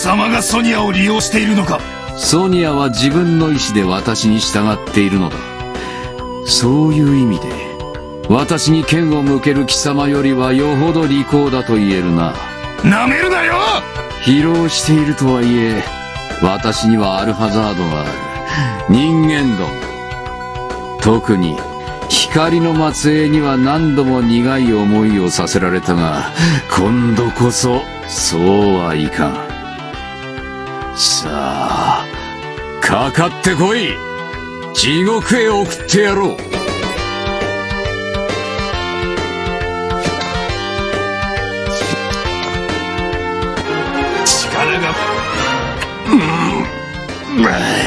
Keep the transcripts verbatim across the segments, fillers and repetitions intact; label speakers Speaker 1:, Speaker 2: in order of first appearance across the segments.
Speaker 1: 様がソニアを利用しているのか。
Speaker 2: ソニアは自分の意志で私に従っているのだ。そういう意味で私に剣を向ける貴様よりはよほど利口だと言えるな。
Speaker 1: なめるなよ。
Speaker 2: 疲労しているとはいえ私にはアルハザードがある。人間ども、特に光の末裔には何度も苦い思いをさせられたが、今度こそそうはいかん。さあかかってこい。地獄へ送ってやろう。
Speaker 1: 力が、うん、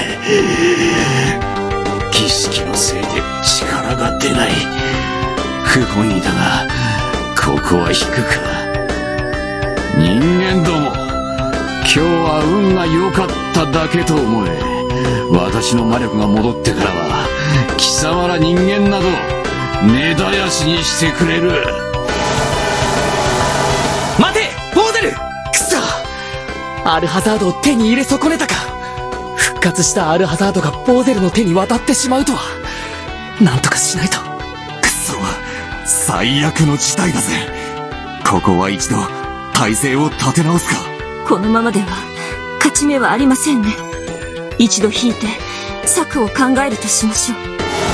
Speaker 2: 儀式のせいで力が出ない。不本意だがここは引くか。人間ども、今日は運が良かっただけと思え。私の魔力が戻ってからは貴様ら人間など根絶やしにしてくれる。
Speaker 3: 待てボーゼル。くそ、アルハザードを手に入れ損ねたか。復活したアルハザードがボーゼルの手に渡ってしまうとは。なんとかしないと。
Speaker 4: くそ、最悪の事態だぜ。ここは一度体勢を立て直すか。
Speaker 5: このままでは勝ち目はありませんね。一度引いて策を考えるとしましょ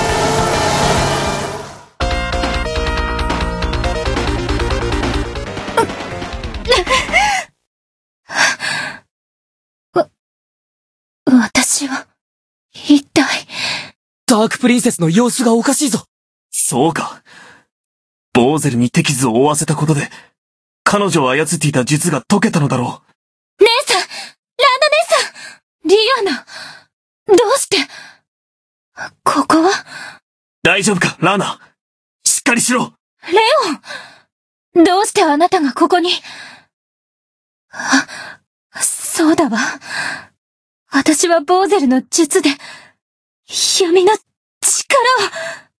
Speaker 5: う。わ、私は一体。
Speaker 3: ダークプリンセスの様子がおかしいぞ。
Speaker 4: そうか。ボーゼルに手傷を負わせたことで彼女を操っていた術が解けたのだろ
Speaker 5: う。姉さん、ランダ姉さん、リアナ、どうして、ここは。
Speaker 4: 大丈夫か、ラーナ。しっかりしろ。
Speaker 5: レオン、どうしてあなたがここに。あ、そうだわ。私はボーゼルの術で、闇の力を。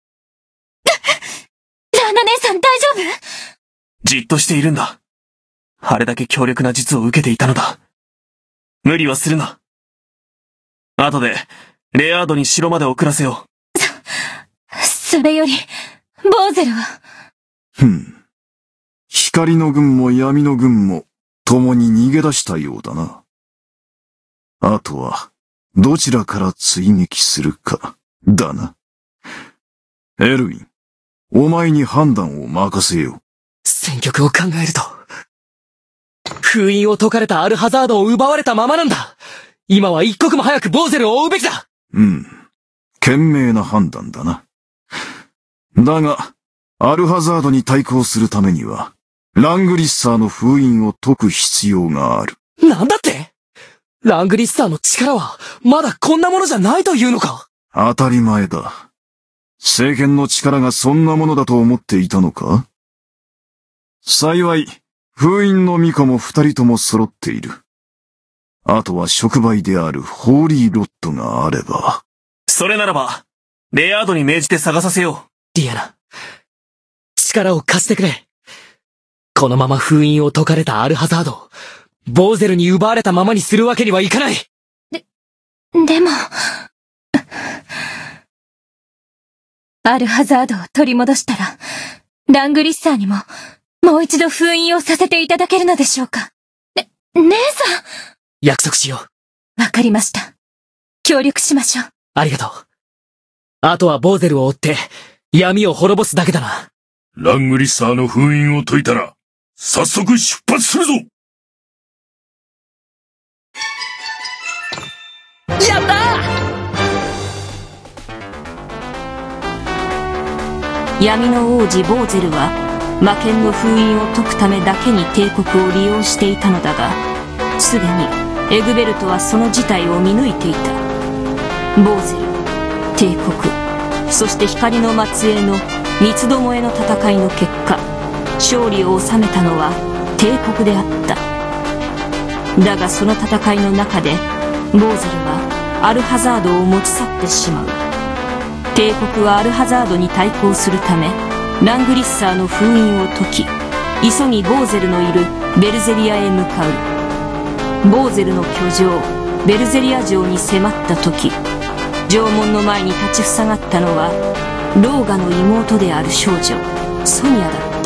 Speaker 5: ランダ姉さん大丈夫？
Speaker 4: じっとしているんだ。あれだけ強力な術を受けていたのだ。無理はするな。後で、レアードに城まで送らせよ
Speaker 5: う。そ、それより、ボーゼルは。
Speaker 6: ふん。光の軍も闇の軍も、共に逃げ出したようだな。あとは、どちらから追撃するか、だな。エルウィン、お前に判断を任せよう。
Speaker 3: 戦局を考えると、封印を解かれたアルハザードを奪われたままなんだ。今は一刻も早くボーゼルを追うべきだ。
Speaker 6: うん。賢明な判断だな。だが、アルハザードに対抗するためには、ラングリッサーの封印を解く必要がある。
Speaker 3: なんだって？ラングリッサーの力は、まだこんなものじゃないというのか？
Speaker 6: 当たり前だ。聖剣の力がそんなものだと思っていたのか？幸い、封印の巫女も二人とも揃っている。あとは触媒であるホーリーロッドがあれば。
Speaker 4: それならば、レアードに命じて探させよ
Speaker 3: う。ディアナ、力を貸してくれ。このまま封印を解かれたアルハザード、ボーゼルに奪われたままにするわけにはいかない。
Speaker 5: で、でも、アルハザードを取り戻したら、ラングリッサーにも、もう一度封印をさせていただけるのでしょうか。ね、姉さん。
Speaker 3: 約束しよ
Speaker 5: う。わかりました。協力しましょう。
Speaker 3: ありがとう。あとはボーゼルを追って、闇を滅ぼすだけだな。
Speaker 1: ラングリッサーの封印を解いたら、早速出発するぞ。
Speaker 3: やった
Speaker 5: ー！闇の王子ボーゼルは、魔剣の封印を解くためだけに帝国を利用していたのだが、すでにエグベルトはその事態を見抜いていた。ボーゼル、帝国、そして光の末裔の三つどもえの戦いの結果、勝利を収めたのは帝国であった。だがその戦いの中で、ボーゼルはアルハザードを持ち去ってしまう。帝国はアルハザードに対抗するため、ラングリッサーの封印を解き、急ぎボーゼルのいるベルゼリアへ向かう。 ボーゼルの居城ベルゼリア城に迫った時、城門の前に立ちふさがったのはローガの妹である少女ソニアだった。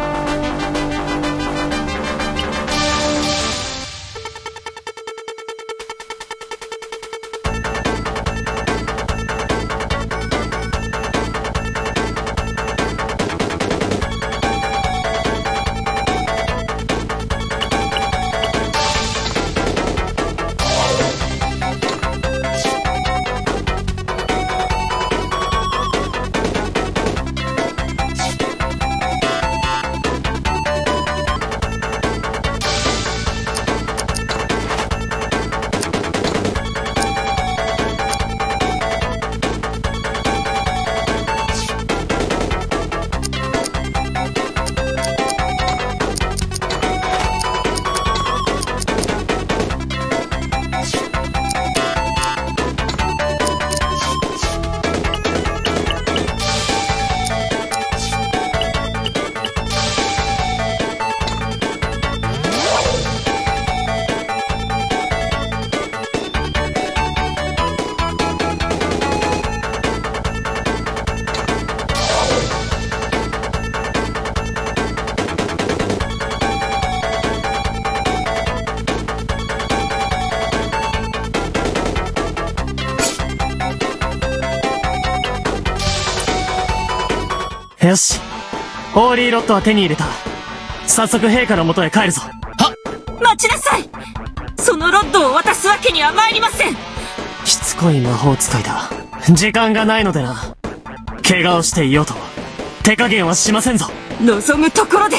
Speaker 4: よし。ホーリーロッドは手に入れた。早速陛下の元へ帰るぞ。は
Speaker 5: っ待ちなさい。そのロッドを渡すわけには参りません。
Speaker 4: しつこい魔法使いだ。時間がないのでな。怪我をしていようと手加減はしませんぞ。
Speaker 5: 望むところです。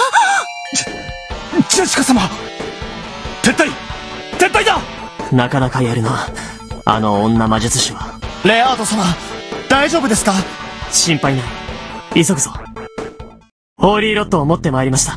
Speaker 1: ジェシカ様、撤退撤退だ。
Speaker 4: なかなかやるな、あの女魔術師は。
Speaker 7: レアード様、大丈夫ですか？
Speaker 4: 心配ない。急ぐぞ。ホーリーロッドを持ってまいりました。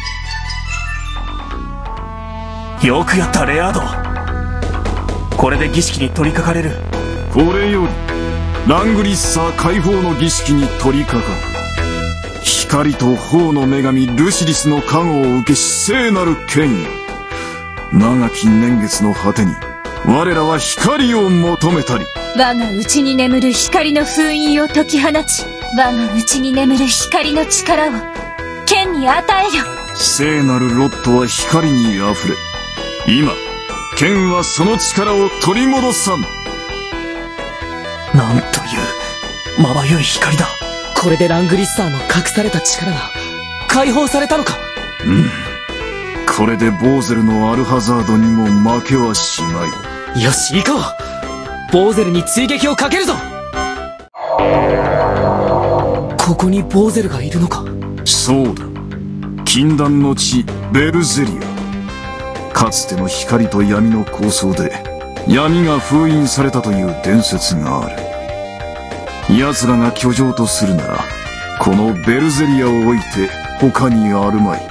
Speaker 4: よくやったレアード。これで儀式に取り掛かれる。
Speaker 6: これよりラングリッサー解放の儀式に取り掛かる。光と炎の女神ルシリスの加護を受けし聖なる権威。長き年月の果てに我らは光を求めたり、
Speaker 8: 我が内に眠る光の封印を解き放ち、我が内に眠る光の力を剣に与えよ。
Speaker 6: 聖なるロッドは光にあふれ、今剣はその力を取り戻さん。
Speaker 4: なんというまばゆい光だ。
Speaker 3: これでラングリッサーの隠された力が解放されたのか。
Speaker 6: うん、これでボーゼルのアルハザードにも負けはしまい。
Speaker 3: よし行こう。ボーゼルに追撃をかけるぞ。ここにボーゼルがいるのか。
Speaker 6: そうだ、禁断の地ベルゼリア。かつての光と闇の抗争で闇が封印されたという伝説がある。奴らが居城とするならこのベルゼリアを置いて他にあるまい。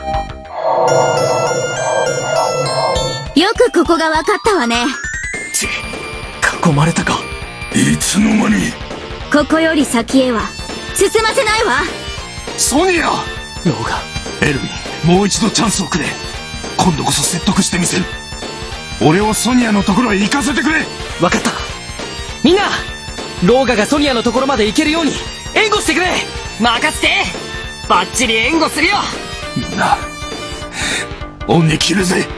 Speaker 8: よくここが分かったわね。
Speaker 1: ち
Speaker 4: 囲まれたか。
Speaker 1: いつの間に。
Speaker 8: ここより先へは進ませないわ。
Speaker 1: ソニア。
Speaker 4: ローガ、
Speaker 1: エルヴィン、もう一度チャンスをくれ。今度こそ説得してみせる。俺をソニアのところへ行かせてくれ。
Speaker 3: 分かった。みんなローガがソニアのところまで行けるように援護してくれ。任せて。バッチリ援護するよ。
Speaker 1: みんな恩に着るぜ。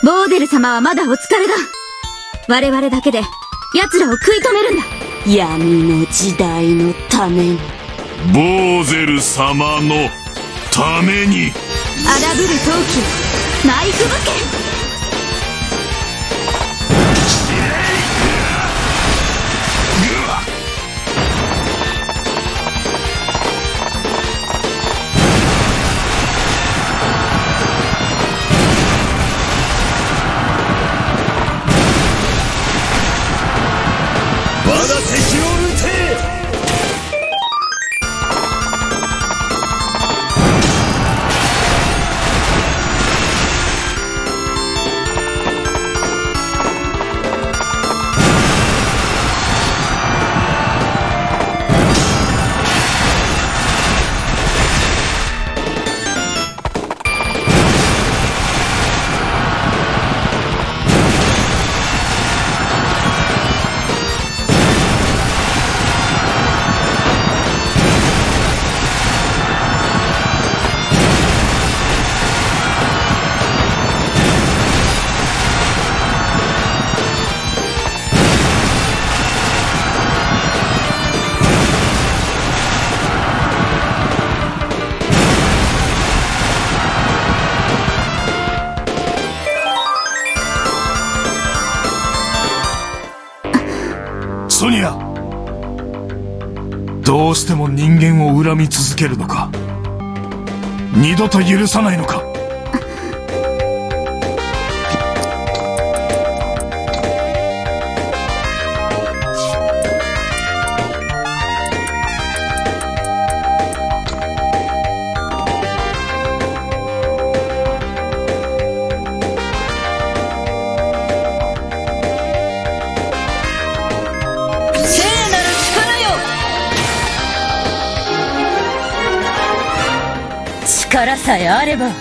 Speaker 9: ボーゼル様はまだお疲れだ。我々だけで奴らを食い止めるんだ。
Speaker 5: 闇の時代のために。
Speaker 1: ボーゼル様のために。
Speaker 9: 荒ぶる闘気、ナイフ武剣。
Speaker 1: 我が敵を撃て。ソニア、どうしても人間を恨み続けるのか。二度と許さないのか。
Speaker 5: 力さえあれば。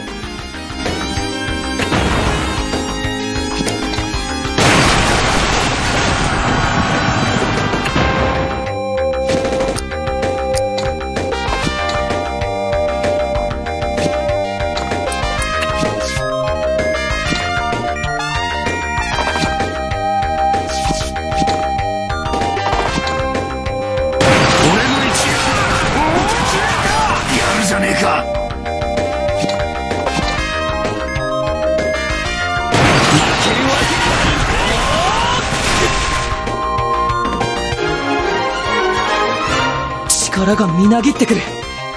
Speaker 1: じゃねえか。
Speaker 3: 力がみなぎってくる。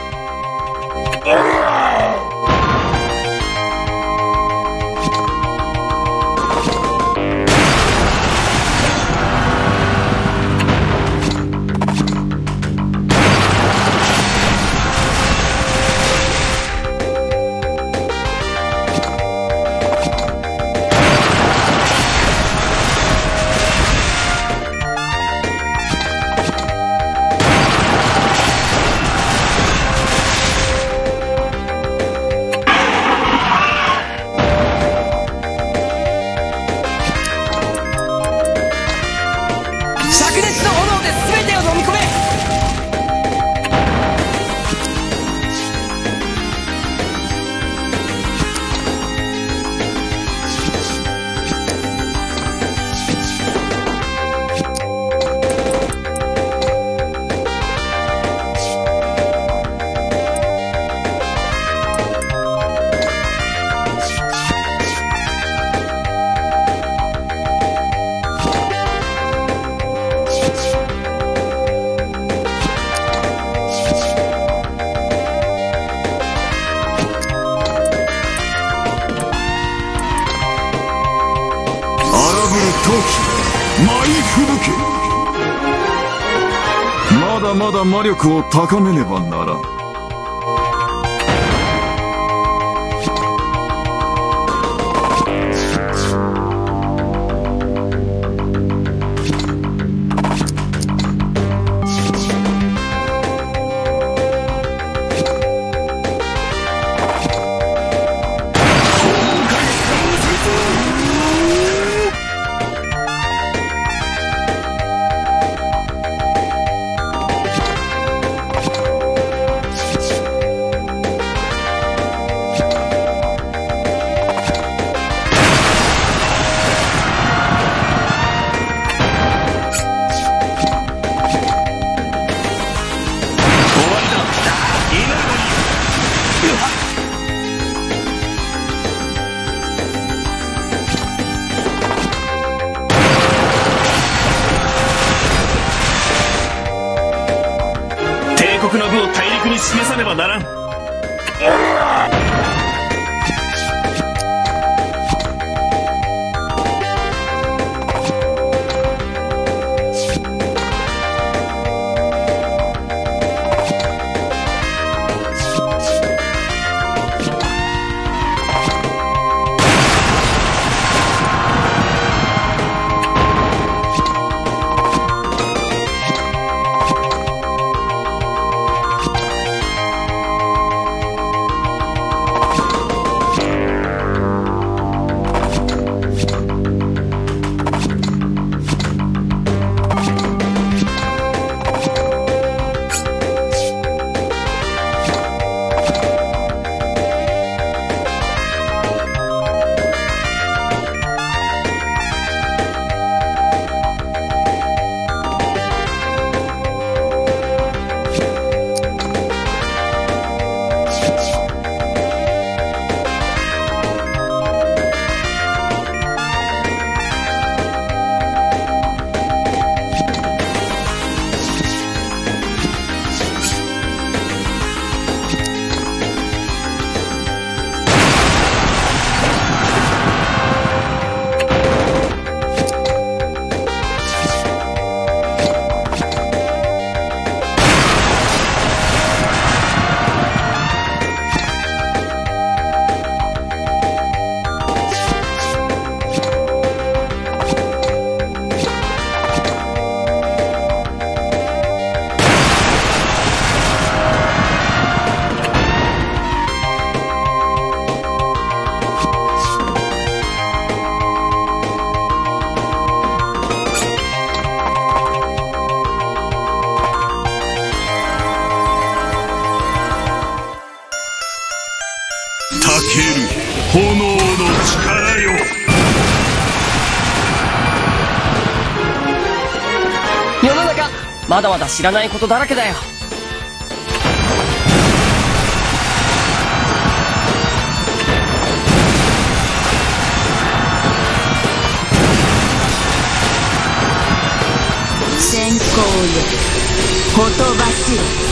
Speaker 6: まだまだ魔力を高めねばならん。
Speaker 4: 酷な部を大陸に示さねばならん。
Speaker 1: 炎の力よ。
Speaker 10: 世の中まだまだ知らないことだらけだよ。
Speaker 9: 先行よ、ほとばしれ。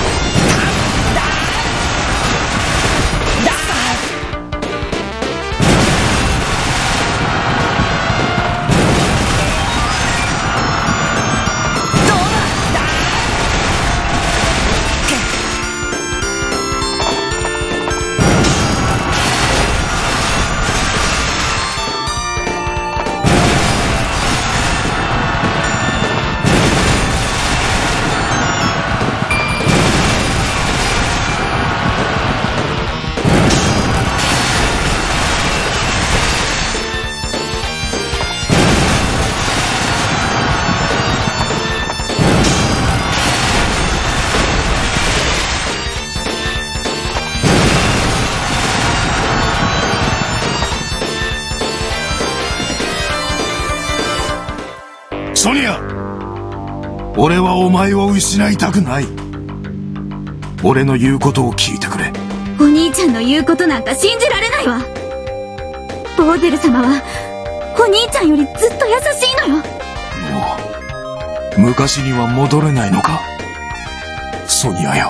Speaker 1: ソニア、俺はお前を失いたくない。俺の言うことを聞いてくれ。
Speaker 9: お兄ちゃんの言うことなんか信じられないわ。ボーゼル様はお兄ちゃんよりずっと優しいのよ。
Speaker 1: もう昔には戻れないのか、ソニアよ。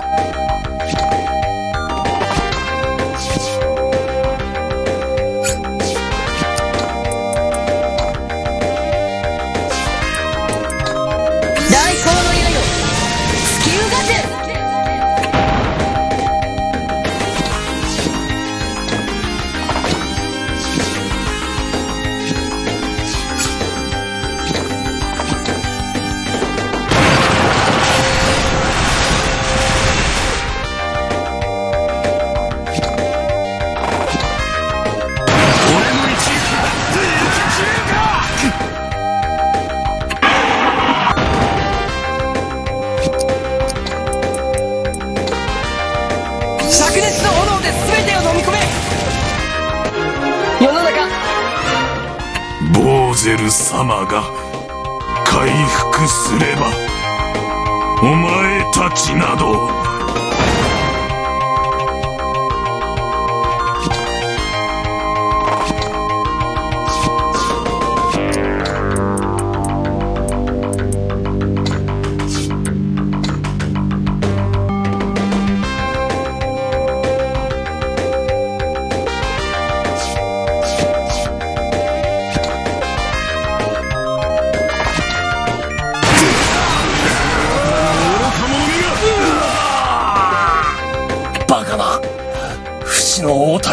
Speaker 1: ボーゼル様が回復すれば、お前たちなど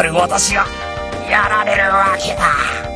Speaker 11: 張る私がやられるわけだ。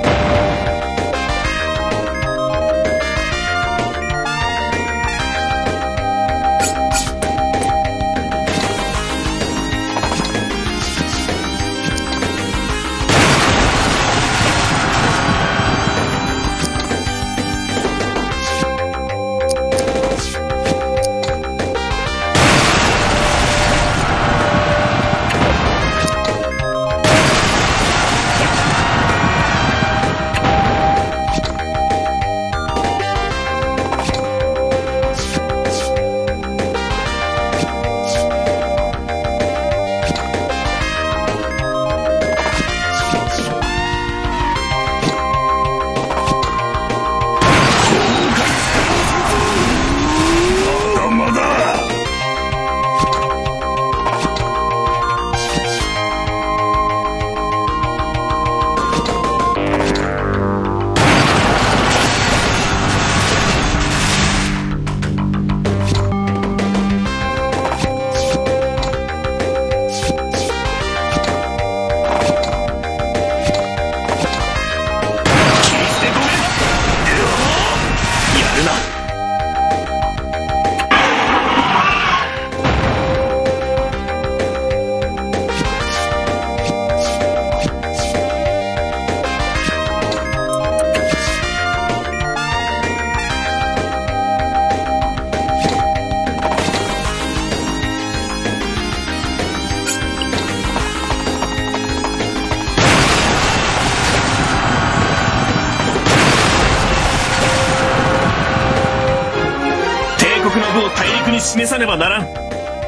Speaker 4: 示さねばならん。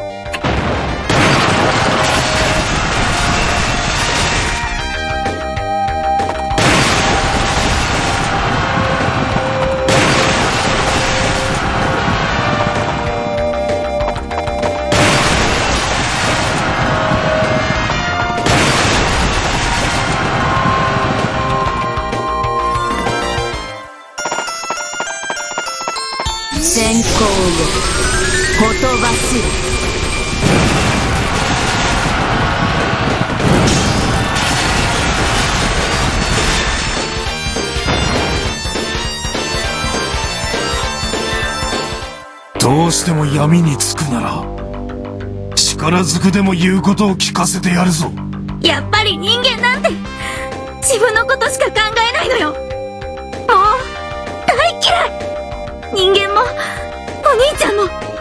Speaker 5: 先行をほとばしる。
Speaker 1: どうしても闇につくなら力ずくでも言うことを聞かせてやるぞ。
Speaker 9: やっぱり人間なんて自分のことしか考えないのよ。もう大嫌い。人間もお兄ちゃんも大嫌い。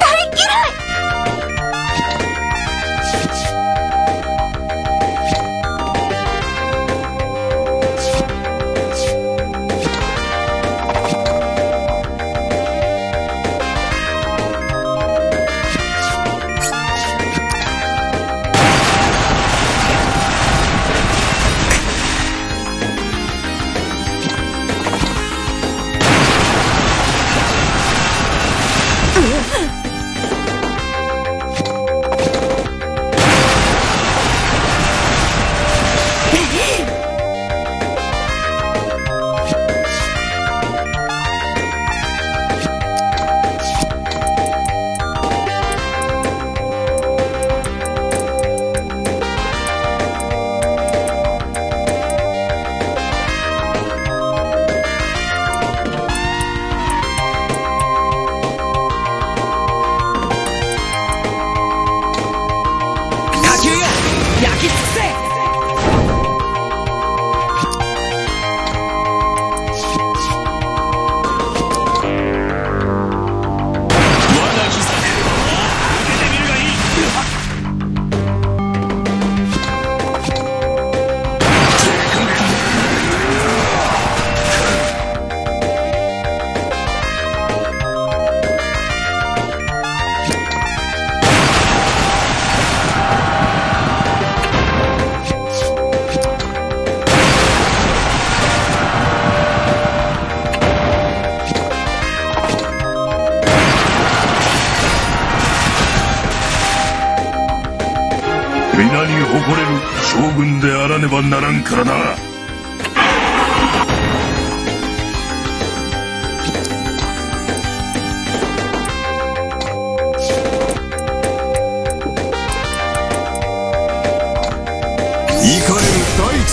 Speaker 1: 皆に誇れる将軍であらねばならんからな。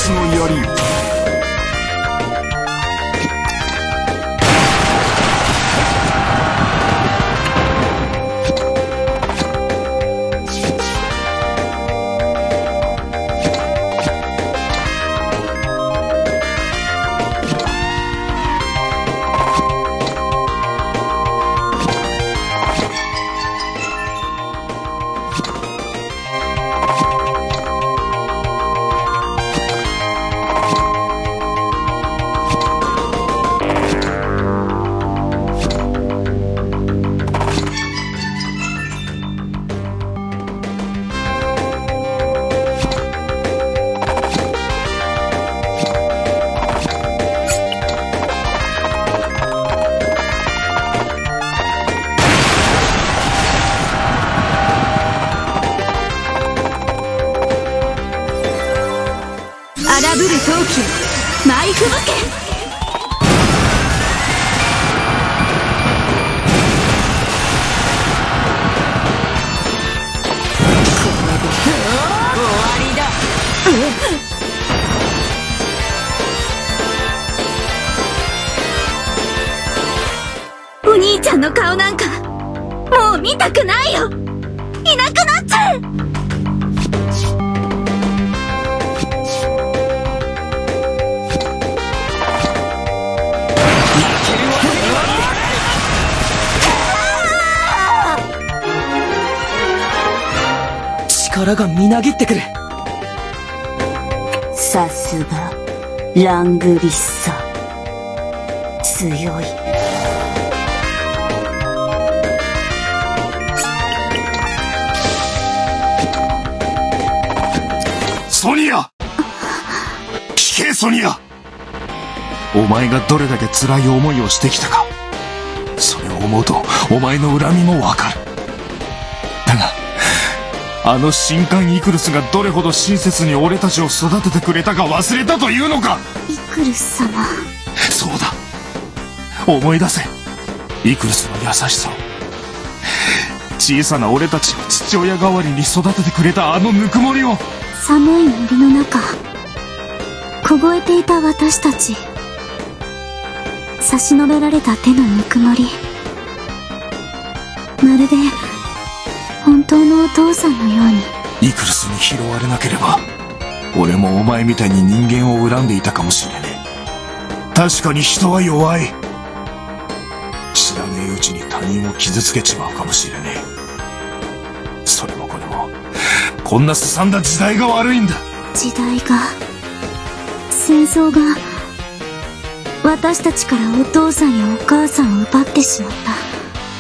Speaker 6: 私の槍よ。
Speaker 9: 荒ぶる闘気舞い吹雪け。
Speaker 5: 終わりだ。
Speaker 9: お兄ちゃんの顔なんかもう見たくないよ。いなくなっちゃう。
Speaker 3: 力がみなぎってくる。
Speaker 5: さすがラングリッサ、強い。
Speaker 1: ソニア、聞けソニア。お前がどれだけ辛い思いをしてきたか、それを思うとお前の恨みもわかる。だがあの神官イクルスがどれほど親切に俺たちを育ててくれたか忘れたというのか。
Speaker 9: イクルス様。
Speaker 1: そうだ、思い出せイクルスの優しさを。小さな俺たちを父親代わりに育ててくれたあのぬくもりを。
Speaker 9: 寒い森の中凍えていた私たち、差し伸べられた手のぬくもり、まるで本当のお父さんのように。
Speaker 1: イクルスに拾われなければ俺もお前みたいに人間を恨んでいたかもしれねえ。確かに人は弱い。知らねえうちに他人を傷つけちまうかもしれねえ。それもこれもこんなすさんだ時代が悪いんだ。
Speaker 9: 時代が、戦争が私たちからお父さんやお母さんを奪ってしまった。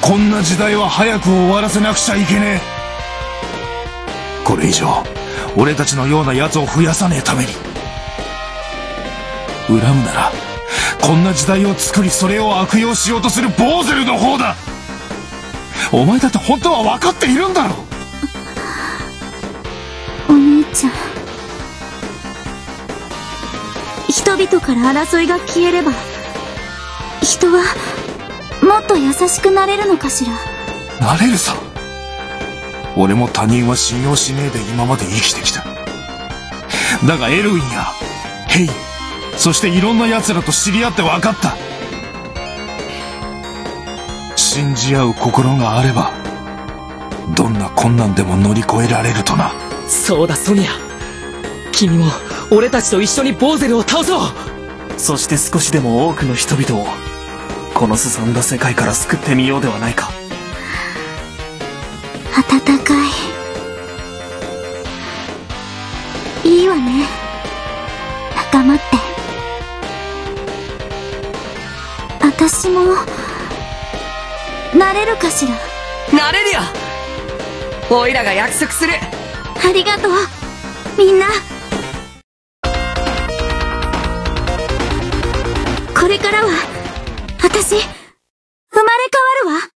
Speaker 1: こんな時代は早く終わらせなくちゃいけねえ。これ以上俺たちのような奴を増やさねえために。恨むならこんな時代を作りそれを悪用しようとするボーゼルの方だ。お前だって本当は分かっているんだろ。
Speaker 9: お兄ちゃん、人々から争いが消えれば人はもっと優しくなれるのかしら。
Speaker 1: なれるさ。俺も他人は信用しねえで今まで生きてきた。だがエルウィンやヘイ、そしていろんな奴らと知り合って分かった。信じ合う心があればどんな困難でも乗り越えられるとな。
Speaker 3: そうだソニア、君も俺たちと一緒にボーゼルを倒そう。
Speaker 4: そして少しでも多くの人々をこのすさんだ世界から救ってみようではないか。
Speaker 9: 暖かい。いいわね、仲間って。私もなれるかしら。
Speaker 3: なれるよ。おいらが約束する。
Speaker 9: ありがとうみんな。これからは私生まれ変わるわ。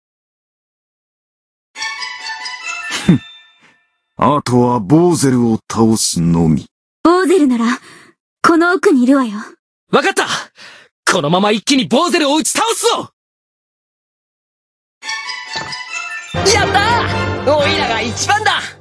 Speaker 6: あとはボーゼルを倒すのみ。
Speaker 9: ボーゼルならこの奥にいるわよ。
Speaker 3: わかった。このまま一気にボーゼルを打ち倒すぞ。やったー、おいらが一番だ。